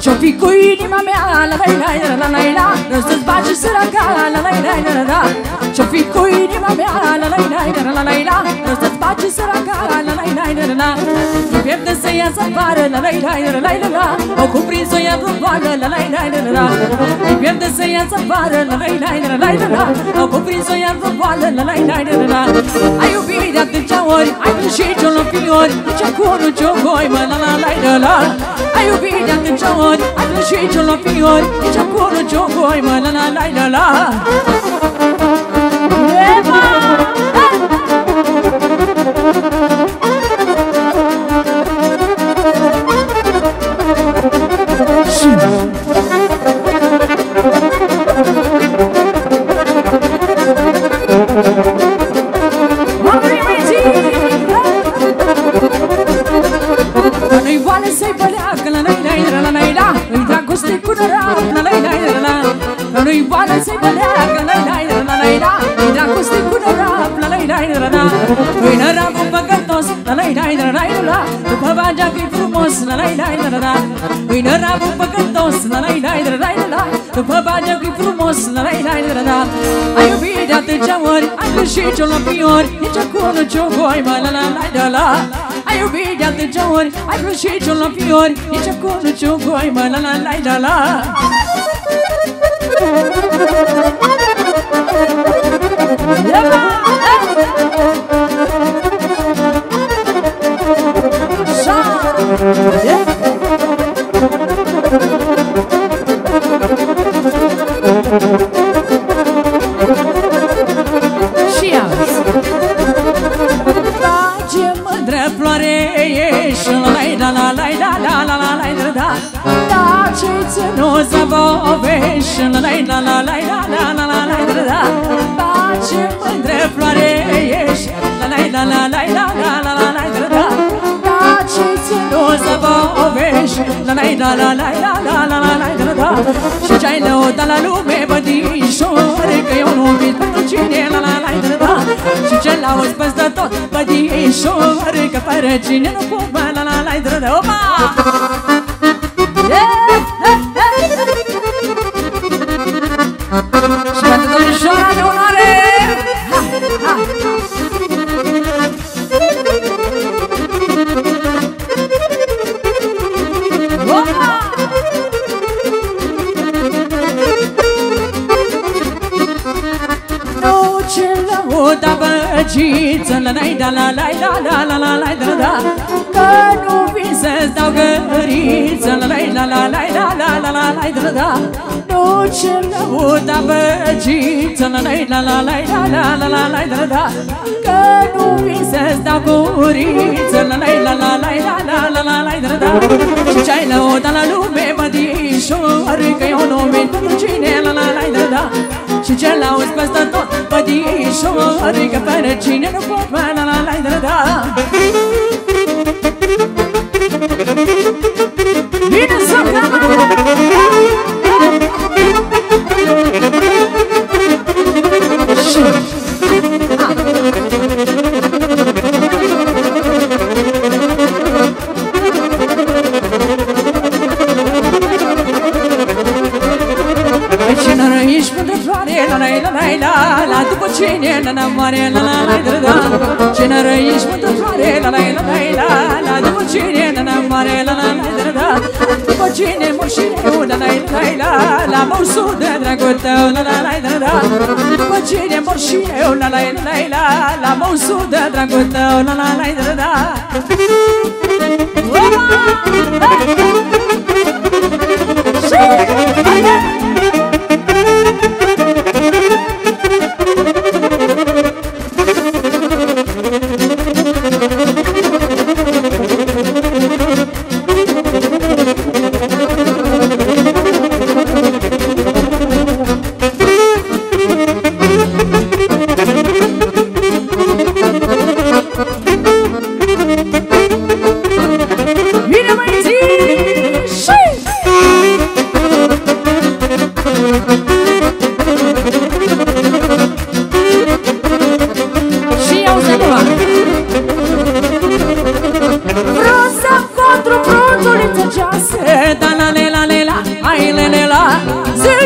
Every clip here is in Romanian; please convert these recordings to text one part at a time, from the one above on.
Ce-o fi cu inima mea, la-la-la-la-la-la-la, răstăți bagi săraca, la-la-la-la-la-la-la. Ce-o fi cu inima mea, la-la-la-la-la-la-la, răstăți bagi săraca, la-la-la-la-la-la. Nu pierde să iasă afară, la-la-la-la-la-la, o cuprins-o ia vreo boală, la-la-la-la-la-la. Nu pierde să iasă afară, la-la-la-la-la-la, o cuprins-o ia vreo boală, la-la-la-la-la-la. Ai iubit de atâția ori, ai plâșit ce-o fiori, nici acum nu ce-o goi, mă, la-la-la-la-la. Ai iubit de atâția ori, ai plâșit ce-o fiori, nici acum nu ce-o goi, mă, la-la-la-la-la. Eva! Nu-i boală să-i băleacă, la-la-la-la-la-la, îi dragoste cu nărat, la-la-la-la-la-la. Nu-i boală să-i băleacă, la-la-la-la-la-la, îi dragoste cu nărat, la-la-la-la-la-la. Nu-i năravul păcătos, la-la-la-la-la-la, după bagea că-i frumos, la-la-la-la-la-la. Nu-i năravul păcătos, la-la-la-la-la-la, după bagea că-i frumos, la-la-la-la-la. Ai iubit de atâția ori, ai plâșit ce-o fiori, nici acum nu ce-o goi, mă, la-la-la-la-la. Ai iubit de atâția ori, ai plâșit ce-o fiori, nici acum nu ce-o goi, mă, la-la-la-la-la. Și azi face mândră floare ești, la-la-la-la-la-la-la-la-la-la-la. Da, ce-i ținut să povești, la-la-la-la-la-la-la-la-la-la-la. Face mândră floare ești, la-la-la-la-la-la-la-la-la-la-la. Da, ce-i ținut să povești, la-la-la-la-la-la-la-la-la-la-la. Și ce-ai lăudat la lume, bădișori, că eu nu vin pentru cine, la-la-la-la-la-la. Și ce l-auzi peste tot, bădișori, că fără cine nu pot, la-la-la-la-la-la. Opa! Și pentru domnișoara de onoare! Nu ce lăuda băgiță, la-la-la-la-la-la-la-la-la-la-la. Că nu vin să-ți dau găriță, la-la-la-la-la-la-la-la-la-la-la. Nu ce lăuda băgiță, la-la-la-la-la-la-la-la-la-la. Că nu vin să-ți dau guriță, la-la-la-la-la-la-la-la-la-la. Și ce-ai lăudat la lume, bădișori, că eu nu vin pentru cine, la-la-la-la-la. Și ce l-auzi peste tot, bădișori, că fără cine nu pot, la-la-la-la-la-la. Bine să cama! Cine răiești până floare, la-la-la-la-la, după cine la-la-mare, la-la-la-la-la. Cine răiești până floare, la-la-la-la-la, după cine la-la-mare, la-la-la-la-la. După cine mor și eu, la-la-la-la-la, la măusul de dragul tău, la-la-la-la-la. După cine mor și eu, la-la-la-la-la, la măusul de dragul tău, la-la-la-la-la.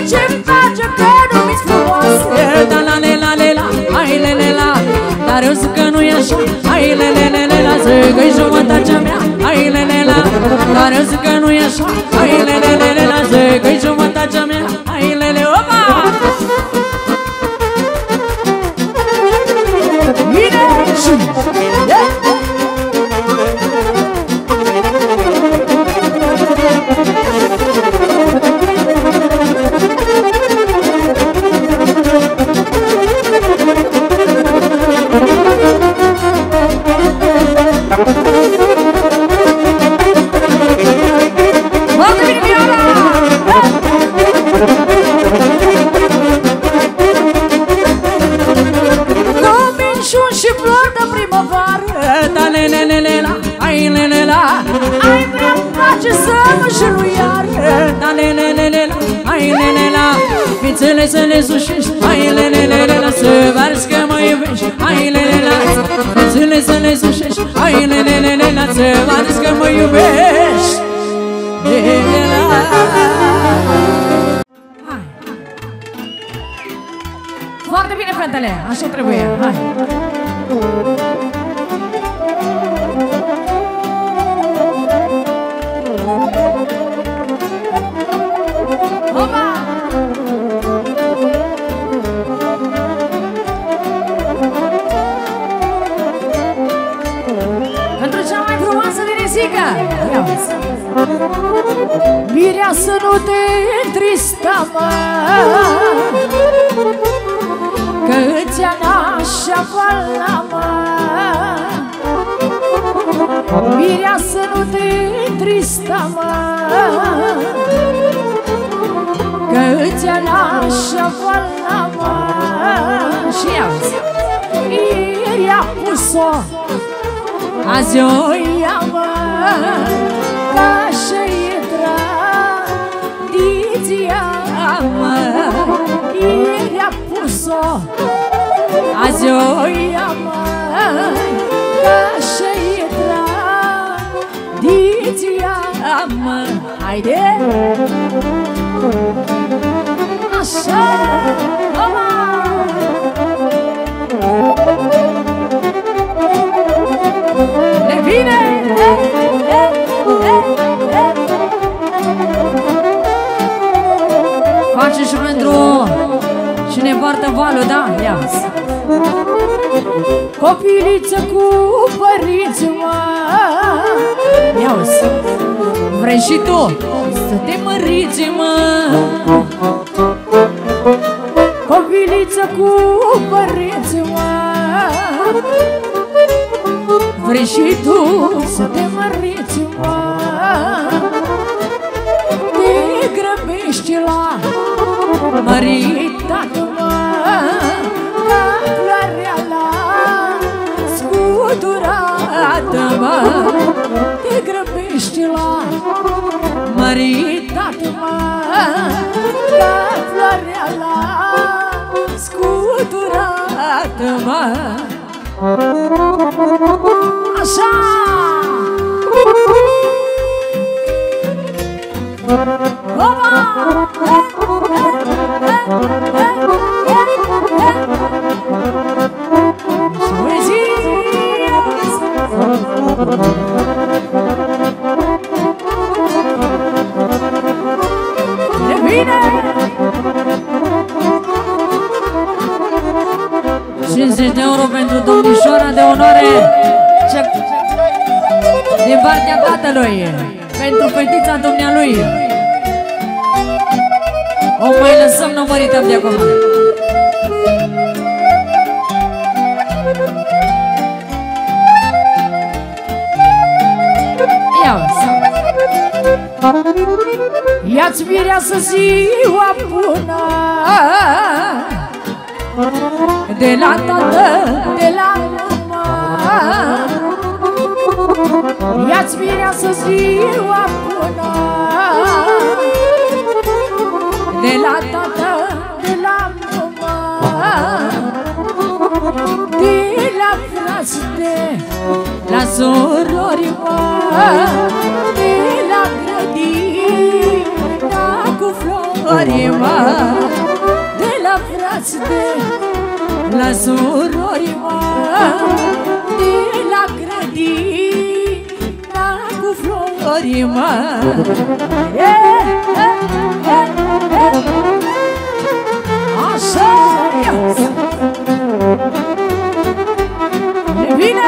ce-mi place că nu mi-s frumoase. Da la le la le la, hai le le la. Dar eu zic că nu e așa, hai le le le le la. Zic că-i jumătatea mea, hai le le la. Dar eu zic că nu e așa, hai le le le le la. Zic că-i jumătatea mea, hai le le, opa! Bine! Fițele să le sușești, hai le le le le la. Să vărzi că mă iubești, hai le le la. Fițele să le sușești, hai le le le le la. Să vărzi că mă iubești, le le la. Hai. Foarte bine, fetele, așa trebuie, hai. Mirea să nu te întrista, mă, că îți-a nașa vala, mă. Mirea să nu te întrista, mă, că îți-a nașa vala, mă. Și auzi, ieri a pus-o, azi o ia, mă, ca și-i tradiția, mă. Ieri a pus-o, azi o ia, mă, ca și-i tradiția, mă. Haide! Așa! Mama! Ne vine! Face și pentru cine poartă valul, da? Ia-ți! Copiliță cu părinți, mă. Ia-ți! Vrei și tu să te măriți, mă. Copiliță cu părinți, mă. Vrei și tu să te măriți, mă. Te grăbești la măritatul, mă, ca floarea la scuturată, mă. Te grăbești la măritatul, mă, ca floarea la scuturată, mă. Așa! Opa! E bine! 50 de euro pentru domnișoara de onoare din partea tatălui, pentru fetița dumnealui. O mai lăsăm, nu mărităm de acum. Ia-ți mireasă ziua bună de la tată, de la mama. Ia-ți mireasă ziua bună de la tată, de la mama. De la frați, de la surori, de la grădina cu flori, mă. față de la surori, mă, de la grădina cu flori, mă. Așa ne vine.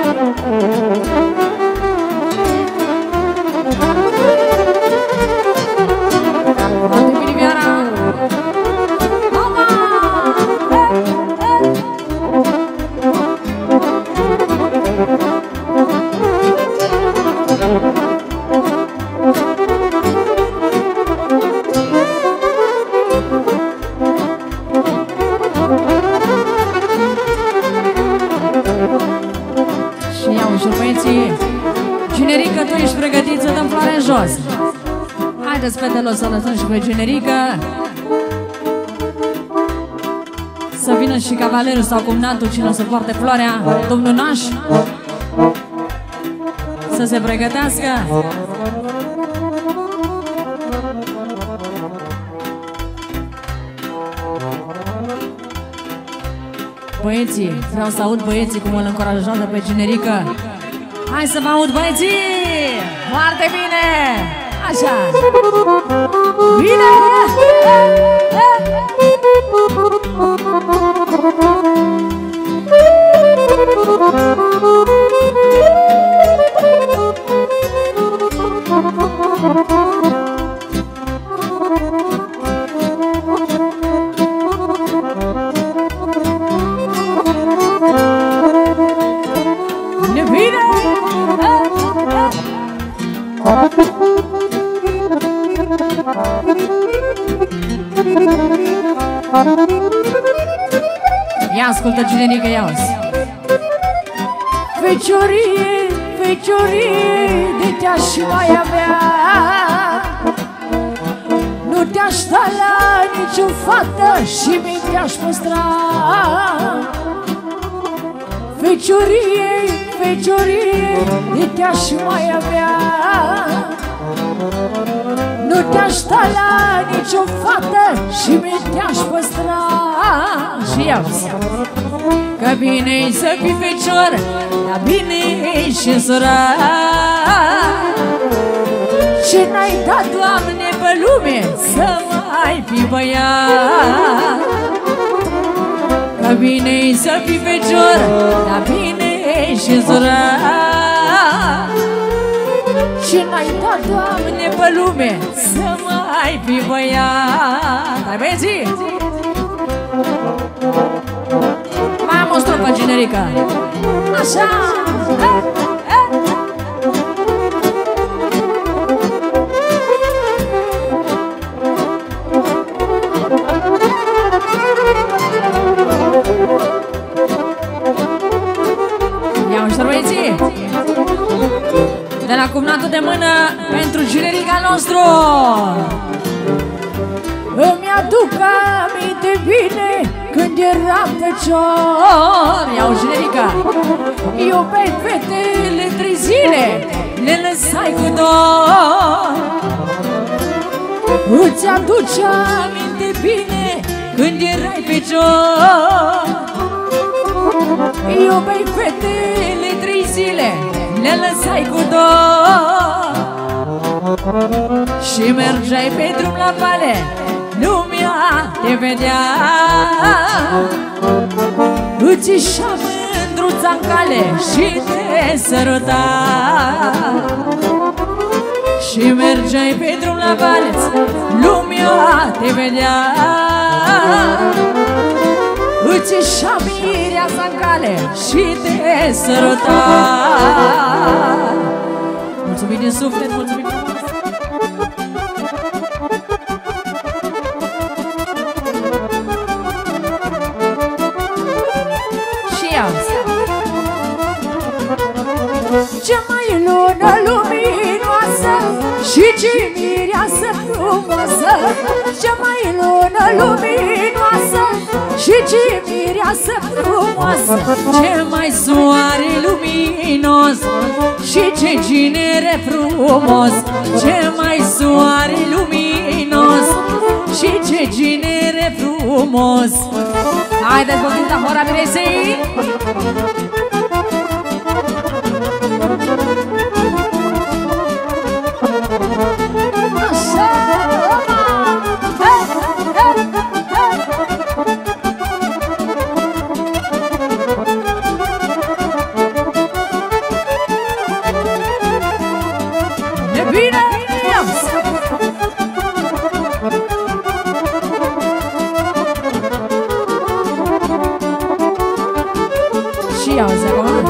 Foarte bine, Viara. Mama! Și iau ușor, băieții. Generică, tu ești pregătit să dăm floare în jos. Haideți, fetelor, să lăsăm și pe Generică să vină și cavalerul sau cumnatul, cine o să poarte floarea, domnul Naș, să se pregătească. Băieții, vreau să aud băieții cum îl încurajează pe Generică. Hai să vă aud, băieții! Foarte bine! Așa! Bine! Ne vine! Ia ascultă, Generică, ia-o-ți. Feciorie, feciorie, de te-aș mai avea, nu te-aș sta la nicio fată și mi te-aș păstra. Feciorie, feciorie, de te-aș mai avea, nu te-aș sta la nicio fată și mi te-aș păstra. Și ia-ți. Că bine-i să fii fecior, dar bine-i și surat. Ce n-ai dat, Doamne, pe lume să mai fii băiat. Că bine-i să fii fecior, dar bine-i și surat. Ce n-ai dat, Doamne, pe lume să mai fii băiat. Hai, băieții! Mai am o strofă, Generică. Așa! Ia ușor, băieții! De la cumnatul de mână pentru Generica nostru. Îmi aduc aminte bine când eram fecior. Iau, Generica. Iubeai fetele 3 zile, le lăsai cu dor. Îți aduce aminte bine când erai fecior. Iubeai fetele 3 zile, le lăsai cu dor. Și mergeai pe drum la vale, lumea te vedea. Îți ieșea mândruța-n cale și te săruta. Și mergeai pe drum la vale, lumea te vedea. Îți ieșea mireasa-n cale și te săruta. Mulțumim din suflet, mulțumim. Ce mai lună luminoasă și ce mireasă frumoasă. Ce mai lună luminoasă și ce mireasă frumoasă. Ce mai soare luminos și ce ginere frumos. Ce mai soare luminos și ce ginere frumos. frumos. Haideți, Bogdita, Hora Miresei! Așa! E bine! Și auzi acum.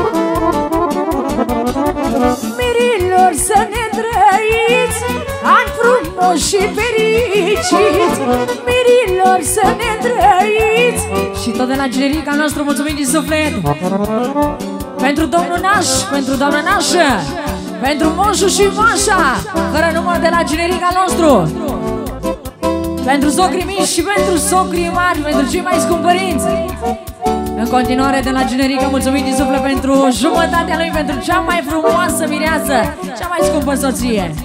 Mirilor, să ne trăiți ani frumoși și fericiți. Mirilor, să ne trăiți. Și tot de la generica noastră mulțumim din suflet pentru domnul Naș, pentru doamna Nașă, pentru moșul și moașa, fără număr de la generica nostru, pentru socrii mici și pentru socrii mari, pentru cei mai scumpărinți. În continuare de la generică mulțumim din suflet pentru jumătatea lui, pentru cea mai frumoasă mireasă, cea mai scumpă soție.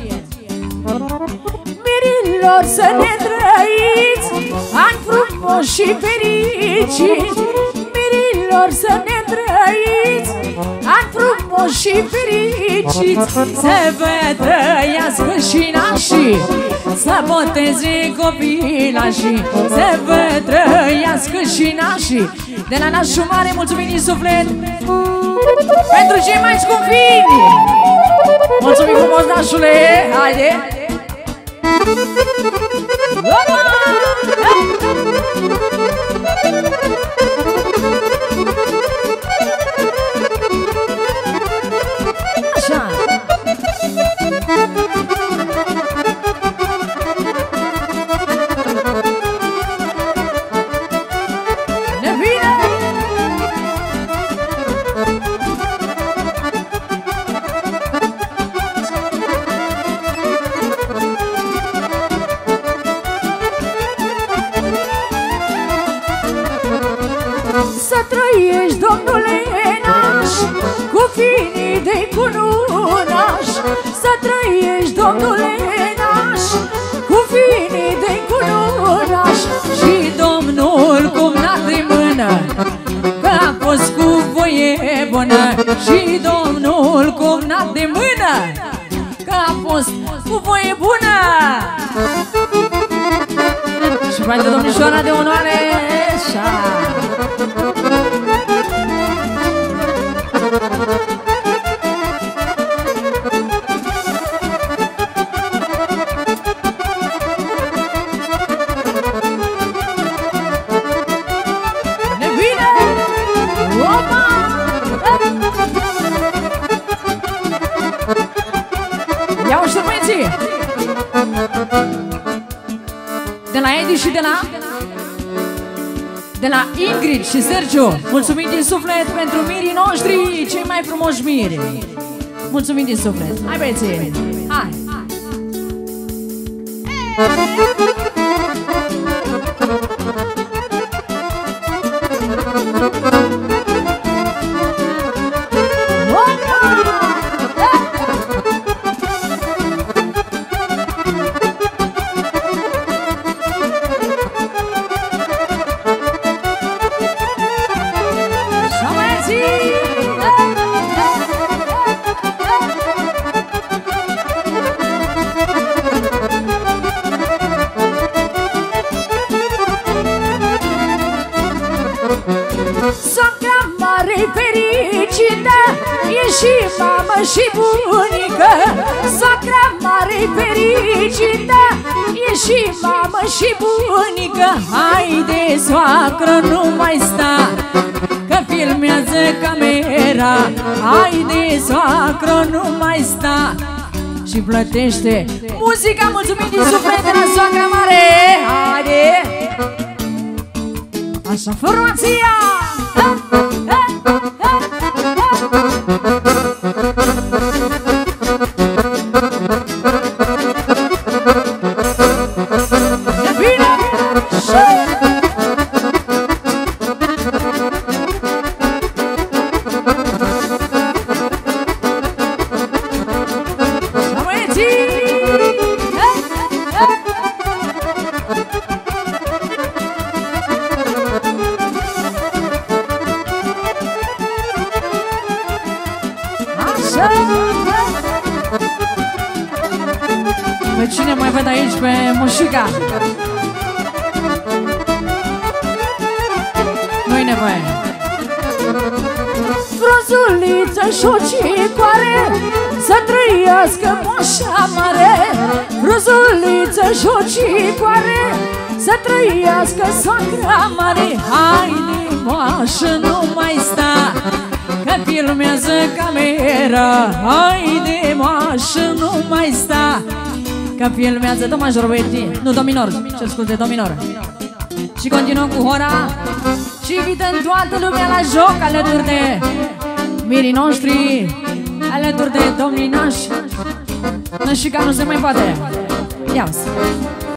Mirilor, să ne trăiți ani frumoși și fericiți. Mirilor, să ne trăiți ani frumoși și fericiți. Să vă trăiască și nașii, să boteze copilașii. Să vă trăiască și nașii. De la nașul mare mulțumim din suflet pentru cei mai scumpini. Mulțumim frumos, nașule. Haide! Așa. Ne vine! Să trăiești, domnule Naș, cu finii de cununaș. Să trăiești, domnule Naș, cu finii de cununaș. Și domnul cumnat de mână, că a fost cu voie bună. Și domnul cumnat de mână, că a fost cu voie bună. Și pentru domnișoara de onoare, așa. Ne vine! Opa! Ia uși băieții! De la Edi și de la Ingrid și Sergiu, mulțumim din suflet pentru mirii noștri, cei mai frumoși miri. Mulțumim din suflet. Hai băieții, hai! Soacra mare fericită, e și mamă și bunică. Soacra mare fericită, e și mamă și bunică. Haide, soacră, nu mai sta, că filmează camera. Haide, soacră, nu mai sta, și plătește muzica. Mulțumim din suflet de la soacra mare. Haide! Așa, formația! Cine mai văd aici pe Mușica? Nu-i nevoie. Frunzuliță și-o cicoare, să trăiască moșa mare. Frunzuliță și-o cicoare, să trăiască soacra mare. Haide, moașă, nu mai sta, că filmează camera. Haide, moașă, nu mai sta, că filmează. Do major, băieți, nu do minor, ce scuze, do minor. Și continuăm cu hora și invităm toată lumea la joc alături de mirii noștri, alături de domnii nași. Nășica nu se mai poate. Ia-ți.